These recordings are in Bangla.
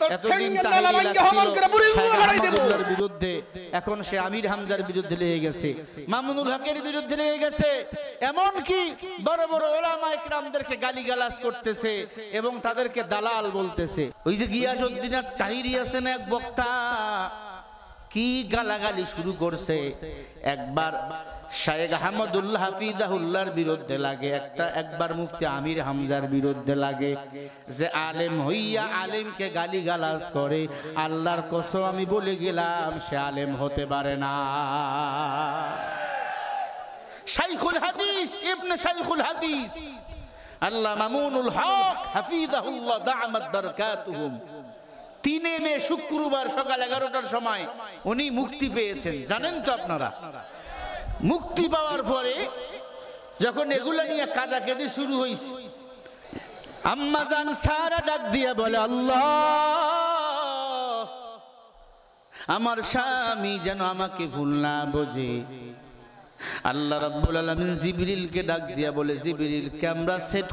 এতদিন তাহিরির বিরুদ্ধে, এখন সে আমির হামজার বিরুদ্ধে লেগে গেছে, মামুনুল হকের বিরুদ্ধে লেগে গেছে, এমন কি বড় বড় ওলামা ইকরামদেরকে গালিগালাজ করতেছে এবং তাদেরকে দালাল বলতেছে। ওই যে গিয়াসউদ্দিন তাহিরি আছেন এক বক্তা, কি গালাগালি শুরু করছে। একবার শায়েখ আহমদুল্লাহ হাফিজাহুল্লাহর বিরুদ্ধে লাগে, একবার মুফতি আমির হামজার বিরুদ্ধে লাগে, যে আলেম হইয়া আলেমকে গালিগালাজ করে। আল্লাহর কসম আমি বলে গেলাম সে আলেম হতে পারে না। শাইখুল হাদিস ইবনে শাইখুল হাদিস আল্লাহ মামুনুল হক হাফিজাহুল্লাহ দামাত বারাকাতুহুম, 3 মে শুক্রবার সকাল 11টার সময় উনি মুক্তি পেয়েছেন। জানেন তো আপনারা, মুক্তি পাওয়ার পরে যখন এগুলা নিয়ে কাদাকাদি শুরু হয়েছে, আম্মা জান সারা ডাক দিয়া বলে, আল্লাহ আমার স্বামী যেন আমাকে ভুল না বোঝে। আল্লাহ রাব্বুল আলামিন জিবরিলকে ডাক দিয়া বলে, জিবরিল ক্যামেরা সেট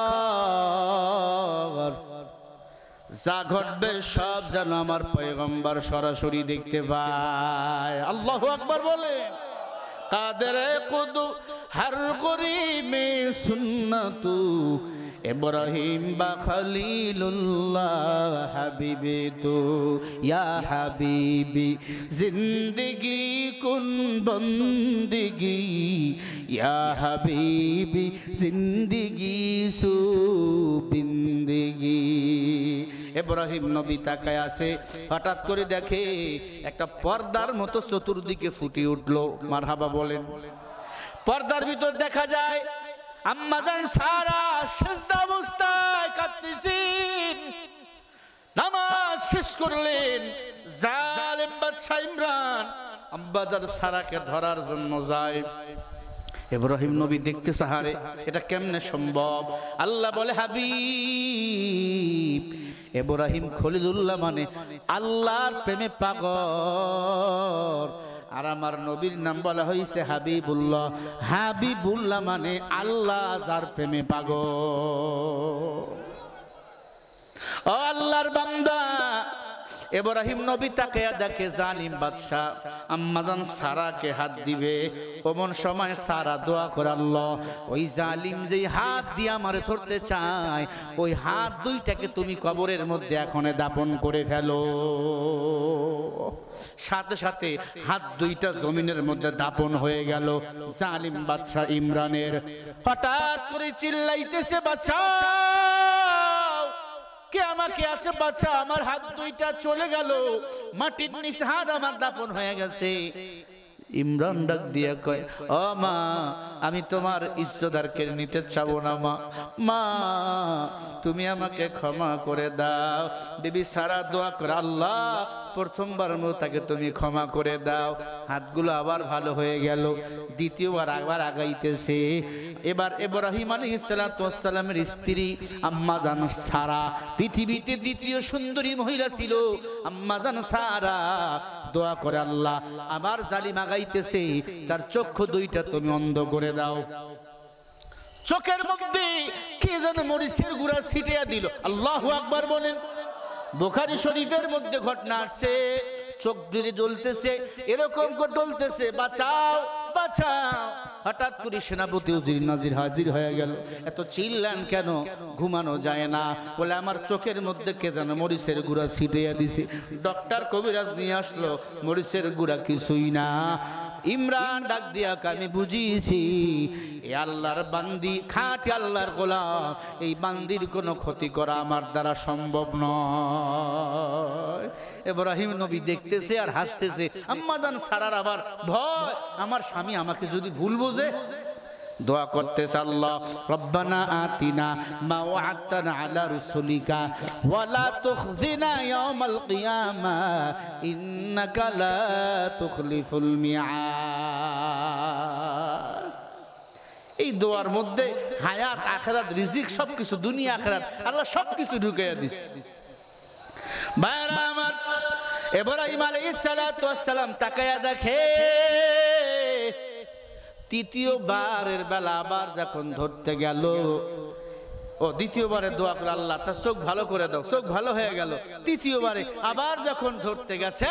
কর, যা ঘটবে সব যেন আমার পয়গম্বর সরাসরি দেখতে পায়। আল্লাহু আকবার বলে। কাদের কুদু হর করিমে সুন্নাতু ইব্রাহিম বা খলিলুল্লাহ হাবিবে তো ইয়া হাবিবি জিন্দগি কুন বন্দগি ইয়া হাবিবি জিন্দগি সু বিন্দগি। ইব্রাহিম নবী তাকায় আছে, হঠাৎ করে দেখে একটা পর্দার মতো চতুর্দিকে ফুটে উঠলো। মারহাবা বলেন। পর্দার ভিতর দেখা যায় আম্মা জান সারা সিজদা অবস্থায় কাঁদতেছেন। নামাজ শেষ করলেন, জালেম বাদশা ইমরান আম্মা জান সারাকে ধরার জন্য যায়। ইব্রাহিম নবী দেখতে সাহারে, এটা কেমনে সম্ভব? আল্লাহ বলে, হাবিব ইব্রাহিম খলিলুল্লাহ মানে আল্লাহর প্রেমে পাগল, আর আমার নবীর নাম বলা হয়েছে হাবিবুল্লাহ। হাবিবুল্লাহ মানে আল্লাহ যার প্রেমে পাগল। ও আল্লাহর বান্দা, ইব্রাহিম নবী তাকে দেখে জালিম বাদশা আম্মা জান সারাকে হাত দিবে, ওমন সময় সারা দোয়া করে, আল্লাহ ওই জালিম যেই হাত দিয়ে আমারে ধরতে চায়, ওই হাত দুইটাকে তুমি কবরের মধ্যে এখনে দাপন করে ফেলো। সাথে সাথে হাত দুইটা জমিনের মধ্যে দাপন হয়ে গেল জালিম বাদশা ইমরানের। হঠাৎ করে চিল্লাইতেছে, বাদশাহ কে আমাকে আছে বাচ্চা, আমার হাত দুইটা চলে গেল, মাটির নিচে হাত আমার দাপন হয়ে গেছে। ইমরান ডাক দিয়া কয়, ও মা আমি তোমার ইজ্জত কেড়ে নিতে চাবো না মা, মা তুমি আমাকে ক্ষমা করে দাও। বিবি সারা দোয়া করে, আল্লাহ প্রথমবার মতো তাকে তুমি ক্ষমা করে দাও। হাতগুলো আবার ভালো হয়ে গেল, দ্বিতীয়বার আবার আগাইতেছে। এবার ইব্রাহিম আলাইহিস সালাতু ওয়াস সালামের স্ত্রী আম্মা জান সারা, পৃথিবীতে দ্বিতীয় সুন্দরী মহিলা ছিল আম্মা জান সারা, দোয়া করে, আল্লাহ আবার জালিম আগাইতেছে, তার চক্ষু দুইটা তুমি অন্ধ করে দাও। চোখের মধ্যে কে যেন মরিচের গুঁড়া ছিটিয়ে দিল। আল্লাহু আকবার বলেন। বুখারী শরীফের মধ্যে ঘটনা আসছে, চোখ দিয়ে জ্বলতেছে, এরকম করে জ্বলতেছে, বাঁচাও বাঁচাও। হঠাৎ করে সেনাপতি উজির নাজির হাজির হয়ে গেল। এত চিল্লান কেন? ঘুমানো যায় না বলে, আমার চোখের মধ্যে কে যেন মরিচের গুঁড়া ছিটিয়ে দিছে। ডক্টর কবিরাজ নিয়ে আসলো, মরিচের গুঁড়া কিছুই না। ইমরান ডাক দিয়া, আমি বুঝিয়েছি এ আল্লাহর বান্দি, খাঁটি আল্লাহর গোলাম, এই বান্দির কোনো ক্ষতি করা আমার দ্বারা সম্ভব নয়। ইব্রাহিম নবী দেখতেছে আর হাসতেছে। আম্মা জান সারার আবার ভয়, আমার স্বামী আমাকে যদি ভুল বোঝে। দোয়া করতেছে, আল্লাহ রব্বানা আতিনা মা ওয়া'আদতানা আলা রাসূলিকা ওয়া লা তুখজিনা ইয়াওমাল কিয়ামা ইন্নাকা লা তুখলিফুল মিআদ। এই দোয়ার মধ্যে হায়াত, আখিরাত, রিজিক সবকিছু, দুনিয়া আখিরাত আল্লাহ সবকিছু ঢুকাইয়া দিছে। ভাইরা আমার, ইব্রাহিম আলাইহিস সালাতু ওয়াস সালাম তাকায়া দেখে, তৃতীয়বারের বেলা আবার যখন ধরতে গেল, ও দ্বিতীয়বারে দোয়া করে আল্লাহ তার চোখ ভালো করে দাও, চোখ ভালো হয়ে গেল। তৃতীয়বারে আবার যখন ধরতে গেছে,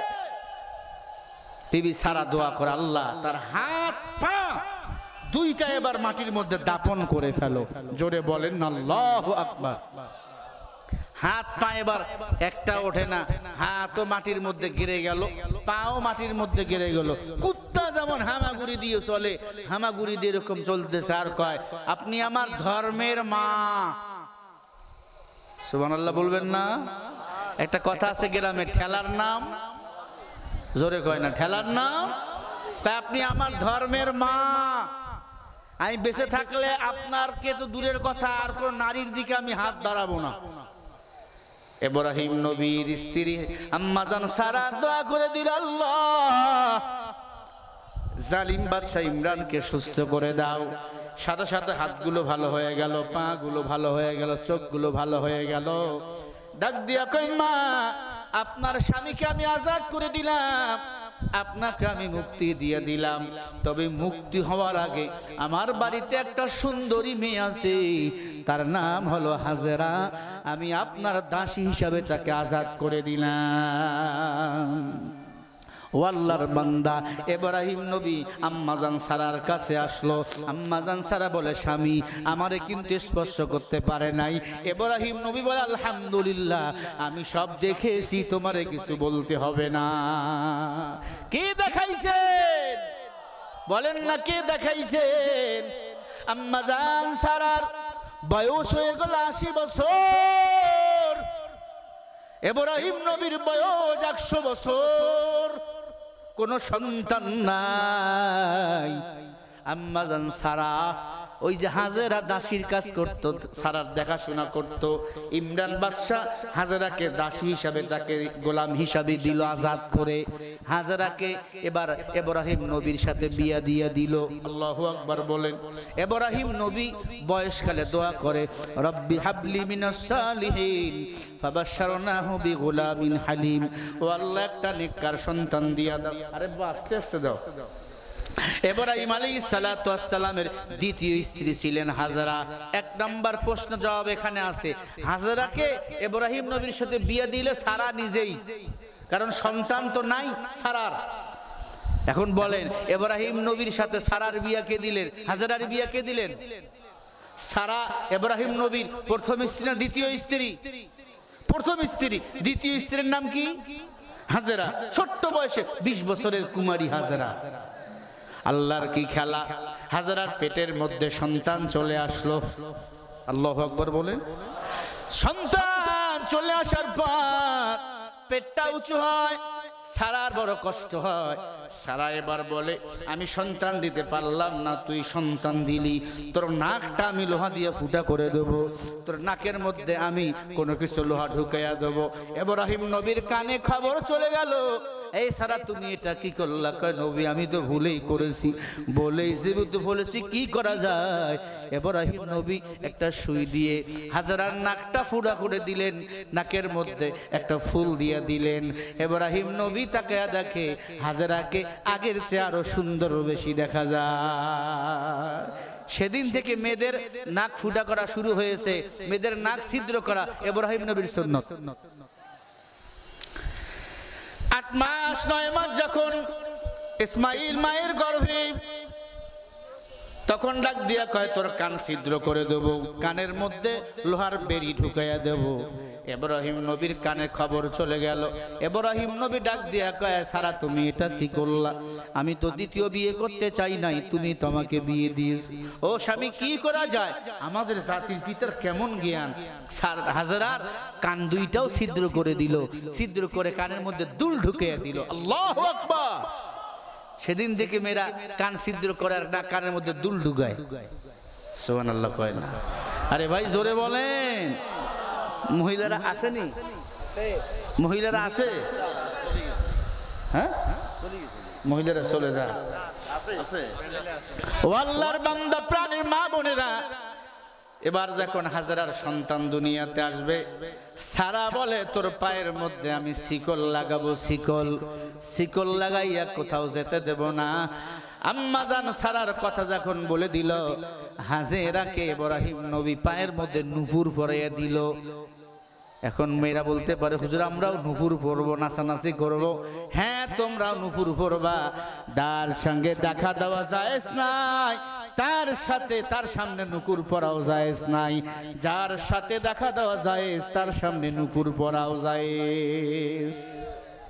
বিবি সারা দোয়া করে আল্লাহ তার হাত পা দুইটা এবার মাটির মধ্যে দাপন করে ফেলো। জোরে বলেন আল্লাহু আকবার। হাত পা এবার একটা ওঠে না, হাতও মাটির মধ্যে গিরে গেল, পাও মাটির মধ্যে গিরে গেল। কুত্তা যেমন হামাগুড়ি দিয়ে চলে, হামাগুড়ি দিয়ে এরকম চলতেছে আর কয় আপনি আমার ধর্মের মা। সুবহানাল্লাহ বলবেন না? একটা কথা আছে গ্রামে, ঠেলার নাম, জোরে কয় না, ঠেলার নাম আপনি আমার ধর্মের মা। আমি বেঁচে থাকলে আপনার কে তো দূরের কথা, আর কোন নারীর দিকে আমি হাত বাড়াবো না। ইব্রাহিম নবীর স্ত্রী আম্মা জান সারা দোয়া করে দিল, আল্লাহ জালিম বাদশা ইমরানকে সুস্থ করে দাও। সাথে সাথে হাতগুলো ভালো হয়ে গেল, পা গুলো ভালো হয়ে গেল, চোখগুলো ভালো হয়ে গেল। ডাক দিয়া কই মা, আপনার স্বামীকে আমি আজাদ করে দিলাম, আপনাকে আমি মুক্তি দিয়ে দিলাম, তবে মুক্তি হওয়ার আগে আমার বাড়িতে একটা সুন্দরী মেয়ে আছে, তার নাম হলো হাজেরা, আমি আপনার দাসী হিসাবে তাকে আজাদ করে দিলাম। ও আল্লাহর বান্দা ইব্রাহিম নবী আম্মাজান সারার কাছে আসলো। আম্মাজান সারা বলে স্বামী আমারে কিন্তু স্পর্শ করতে পারে নাই। ইব্রাহিম নবী বলে আলহামদুলিল্লাহ, আমি সব দেখেছি, তোমারে কিছু বলতে হবে না। কে দেখাইছেন বলেন না, কে দেখাইছেন? আম্মাজান সারার বয়স হয়ে গেল 80 বছর, ইব্রাহিম নবীর বয়স 100 বছর, কোন সন্তান নাই। আম্মাজান সারা ওই যে হাজেরা দাসীর কাজ করত, সারার দেখাশোনা করত। ইমরান বাদশা হাজেরাকে দাসী হিসাবে, তাকে গোলাম হিসাবে দিল আজাদ করে। হাজেরাকে এবার ইব্রাহিম নবীর সাথে বিয়া দিয়ে দিল। আল্লাহু আকবার বলেন। ইব্রাহিম নবী বয়সকালে দোয়া করে, রব্বি হাবলি মিনাস সালিহিন ফাবাশশারনাহু বিগুলামিন হালিম। ও আল্লাহ একটা নেককার সন্তান দিয়া দাও। আরে আস্তে আস্তে দাও। ইব্রাহিম আলাইহিস সালাতু ওয়াস সালামের দ্বিতীয় স্ত্রী ছিলেন হাজেরা। এক নাম্বার প্রশ্ন জবাব এখানে আছে, হাজেরাকে ইব্রাহিম নবীর সাথে বিয়ে দিলে সারা নিজেই, কারণ সন্তান তো নাই সারার। এখন বলেন ইব্রাহিম নবীর সাথে সারার বিয়ে কে দিলেন? হাজেরার বিয়ে কে দিলেন? সারা ইব্রাহিম নবীর প্রথম স্ত্রী না দ্বিতীয় স্ত্রী? প্রথম স্ত্রী। দ্বিতীয় স্ত্রীর নাম কি? হাজেরা। ছোট্ট বয়সে 20 বছরের কুমারী হাজেরা। আল্লাহর কি খেলা, হাজেরার পেটের মধ্যে সন্তান চলে আসলো। আল্লাহু আকবার বলেন। সন্তান চলে আসার পর পেটটা উঁচু হয়, সারার বড় কষ্ট হয়। সারা এবার বলে আমি সন্তান দিতে পারলাম না, তুই সন্তান দিলি, তোর নাকটা আমি লোহা দিয়ে ফুটা করে দেবো, তোর নাকের মধ্যে আমি কোনো কিছু লোহা ঢুকাইয়া দেবো। ইব্রাহিম নবীর কানে খবর চলে গেল, এই সারা তুমি এটা কি করলা? কয় নবী আমি তো ভুলেই করেছি। বলেই যেহেতু বলেছি কি করা যায়? ইব্রাহিম নবী একটা সুই দিয়ে হাজেরার নাকটা ফুটা করে দিলেন, নাকের মধ্যে একটা ফুল দিয়ে দিলেন। ইব্রাহিম নবী তাকে দেখে হাজেরাকে আগের চেয়ে আরো সুন্দর বেশি দেখা যায়। সেদিন থেকে মেয়েদের নাক ফুটা করা শুরু হয়েছে, মেয়েদের নাক ছিদ্র করা ইব্রাহিম নবীর সুন্নত। 8 মাস 9 মাস যখন ইসমাইল মায়ের গর্ভে, তখন ডাক দিয়া কয় তোর কান ছিদ্র করে দেব, কানের মধ্যে লোহার বেড়ি ঢুকাইয়া দেব। ইব্রাহিম নবীর কানে খবর চলে গেল। ইব্রাহিম নবী ডাক দিয়া কয় সারা তুমি এটা কি করলা? আমি তো দ্বিতীয় বিয়ে করতে চাই নাই, তুমি তোমাকে বিয়ে দিয়েছি। ও স্বামী কি করা যায়? আমাদের জাতির পিতার কেমন জ্ঞান। হাজেরার কান দুইটাও ছিদ্র করে দিল, ছিদ্র করে কানের মধ্যে দুল ঢুকিয়ে দিল। আল্লাহু আকবার। সেদিন থেকে মেয়েরা কান ছিদ্র করার না কানের মধ্যে দুল ঢুকায়। সুবহানাল্লাহ কয় না? আরে ভাই জোরে বলেন। মহিলারা আসেনি? মহিলারা আসে? হ্যাঁ মহিলারা চলে যায়। ও আল্লাহর বান্দা প্রাণের মা বোনেরা, এবার যখন হাজেরার সন্তান দুনিয়াতে আসবে, সারা বলে তোর পায়ের মধ্যে আমি শিকল লাগাবো, শিকল লাগাইয়া কোথাও যেতে দেব না। আম্মা জান সারার কথা যখন বলে দিল, হাজেরাকে ইব্রাহিম নবী পায়ের মধ্যে নূপুর পরাইয়া দিল। এখন মেয়েরা বলতে পারে, হুজুর আমরাও নূপুর পরবো, নাচানাচি করব। হ্যাঁ, তোমরাও নূপুর পরবা, যার সঙ্গে দেখা দেওয়া জায়েজ নাই তার সাথে তার সামনে নূপুর পরাও জায়েজ নাই, যার সাথে দেখা দেওয়া জায়েজ তার সামনে নূপুর পরাও জায়েজ।